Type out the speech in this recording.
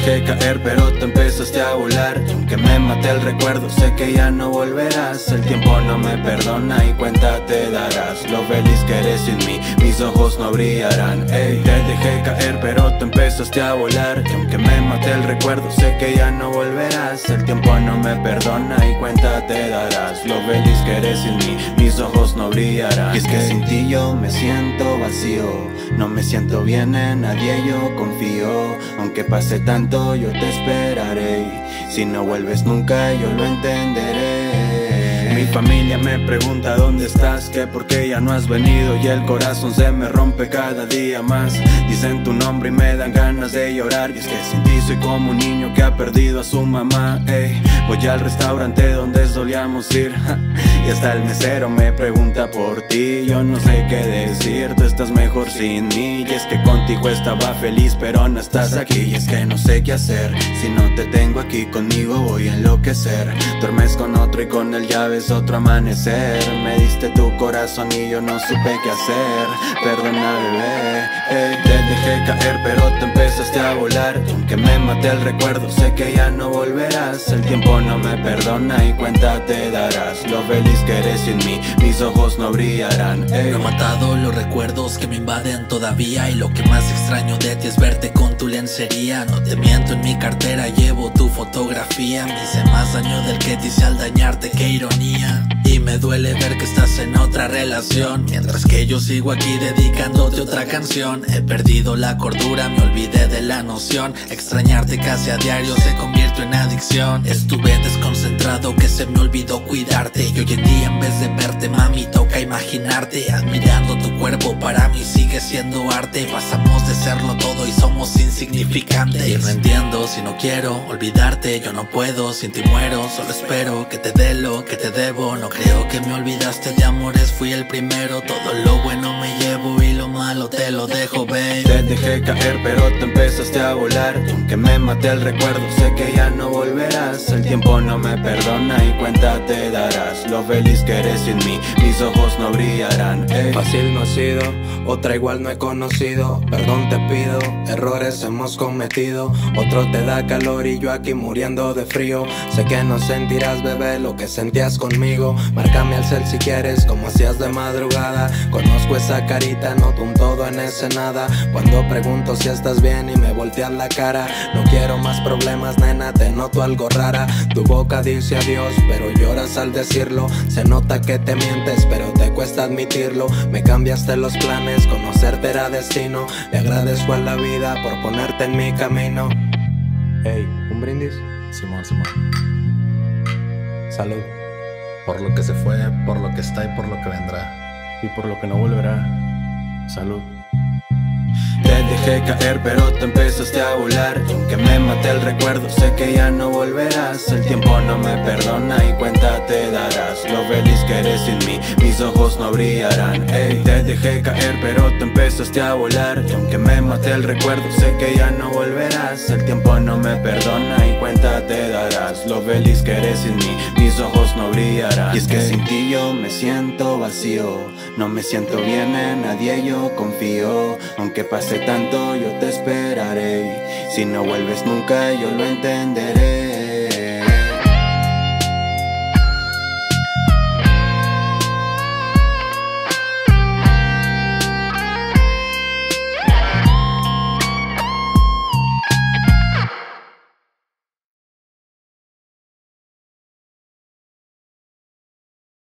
dejé caer pero te empezaste a volar. Y aunque me mate el recuerdo, sé que ya no volverás. El tiempo no me perdona y cuenta te darás. Lo feliz que eres sin mí, mis ojos no brillarán. Ey, te dejé caer pero te empezaste a volar. Y aunque me mate el recuerdo, sé que ya no volverás. El tiempo no me perdona y cuenta te darás. Lo feliz que eres sin mí, mis ojos no brillarán. Y es que sin ti yo me siento vacío, no me siento bien, en nadie yo confío. Aunque pase tanto yo te esperaré. Si no vuelves nunca yo lo entenderé. Mi familia me pregunta dónde estás, que por qué ya no has venido, y el corazón se me rompe cada día más. Dicen tu nombre y me dan ganas de llorar. Y es que sin ti soy como un niño que ha perdido a su mamá. Ey, voy al restaurante donde solíamos ir y hasta el mesero me pregunta por ti. Yo no sé qué decir, tú estás mejor sin mí. Y es que contigo estaba feliz pero no estás aquí. Y es que no sé qué hacer, si no te tengo aquí conmigo voy a enloquecer. Duermes con otro y con él ya ves otro amanecer. Me diste tu corazón y yo no supe qué hacer. Perdona bebé, te dejé caer pero te empezaste a volar. Y aunque me mate el recuerdo, sé que ya no volverás. El tiempo no me perdona y cuenta te darás. Lo feliz que eres sin mí, mis ojos no brillarán. No he matado los recuerdos que me invaden todavía. Y lo que más extraño de ti es verte con tu lencería. No te miento, en mi cartera llevo tu fotografía. Me hice más daño del que te hice al dañarte, qué ironía. Y me duele ver que estás en otra relación, mientras que yo sigo aquí dedicándote otra canción. He perdido la cordura, me olvidé de la noción. Extrañarte casi a diario se convirtió en adicción. Estuve desconcentrado que se me olvidó cuidarte. Y hoy en día en vez de verte mami toca imaginarte. Admirando tu cuerpo para mí sigue siendo arte. Pasamos de serlo todo y somos insignificantes. Y no entiendo si no quiero olvidarte. Yo no puedo, sin ti muero. Solo espero que te dé lo que te debo. No creo que me olvidaste de amores, fui el primero. Todo lo bueno me llevo y lo malo te lo dejo, babe. Te dejé caer pero te empezaste a volar. Y aunque me mate el recuerdo, sé que ya no volverás. El tiempo no me perdona y cuenta te darás. Lo feliz que eres sin mí, mis ojos no brillarán. Fácil no ha sido, otra igual no he conocido. Perdón te pido, errores hemos cometido. Otro te da calor y yo aquí muriendo de frío. Sé que no sentirás, bebé, lo que sentías conmigo. Márcame al cel si quieres, como hacías de madrugada. Conozco esa carita, noto un todo en ese nada. Cuando pregunto si estás bien y me volteas la cara. No quiero más problemas, nena, te noto algo rara. Tu boca dice adiós, pero lloras al decirlo. Se nota que te mientes, pero te cuesta admitirlo. Me cambiaste los planes, conocerte era destino. Le agradezco a la vida por ponerte en mi camino. Hey, ¿un brindis? Simón, Simón. Salud. Por lo que se fue, por lo que está y por lo que vendrá. Y por lo que no volverá. Salud. Te dejé caer pero te empezaste a volar. Y aunque me mate el recuerdo, sé que ya no volverás. El tiempo no me perdona y cuenta te darás. Lo feliz que eres sin mí, mis ojos no brillarán. Ey, te dejé caer pero te empezaste a volar. Y aunque me mate el recuerdo, sé que ya no volverás. El tiempo no me perdona y cuenta te darás. Lo feliz que eres sin mí, mis ojos no brillarán. Y es que sin ti yo me siento vacío, no me siento bien, en nadie yo confío. Aunque pase tanto yo te esperaré. Si no vuelves nunca yo lo entenderé.